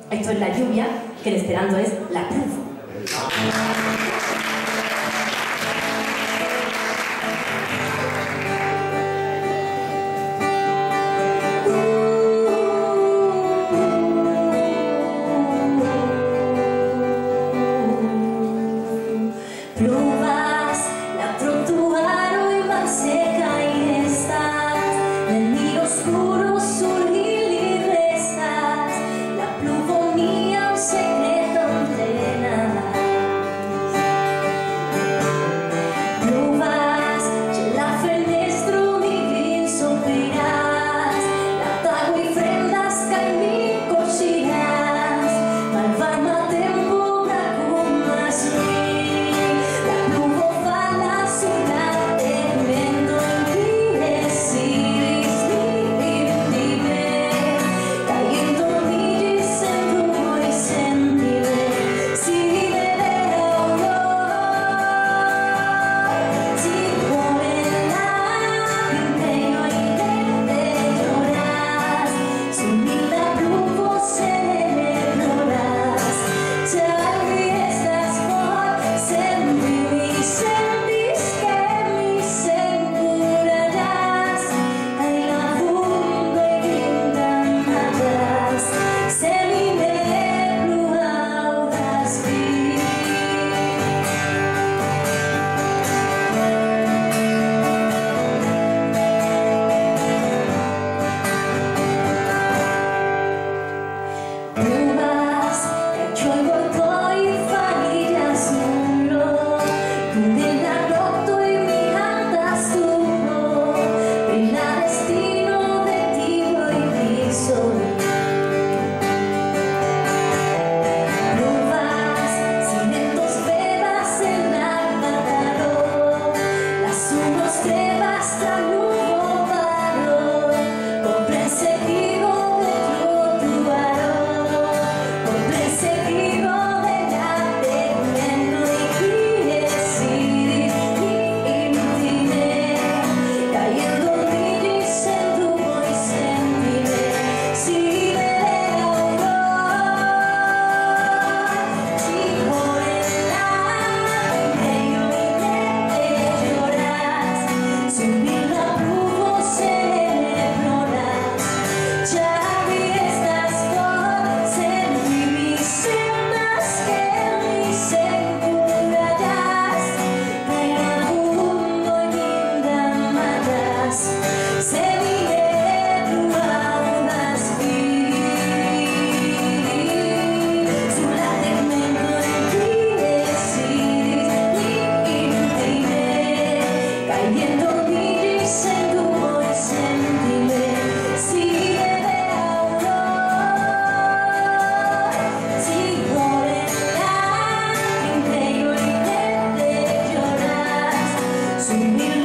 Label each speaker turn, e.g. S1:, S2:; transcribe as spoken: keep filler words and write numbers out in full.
S1: Esto es la lluvia, que en esperanto es la pluvo.
S2: Pluvas, la trotuaro i mal seca i restas, nel mio oscuro surgir li restas, la pluvo mia un secreto entrenas. Pluvas, c'è la fenestro mi vin sospirás, la tago i frendas cae mi cochirás, malvarma tempo bracumas mi.
S1: To me.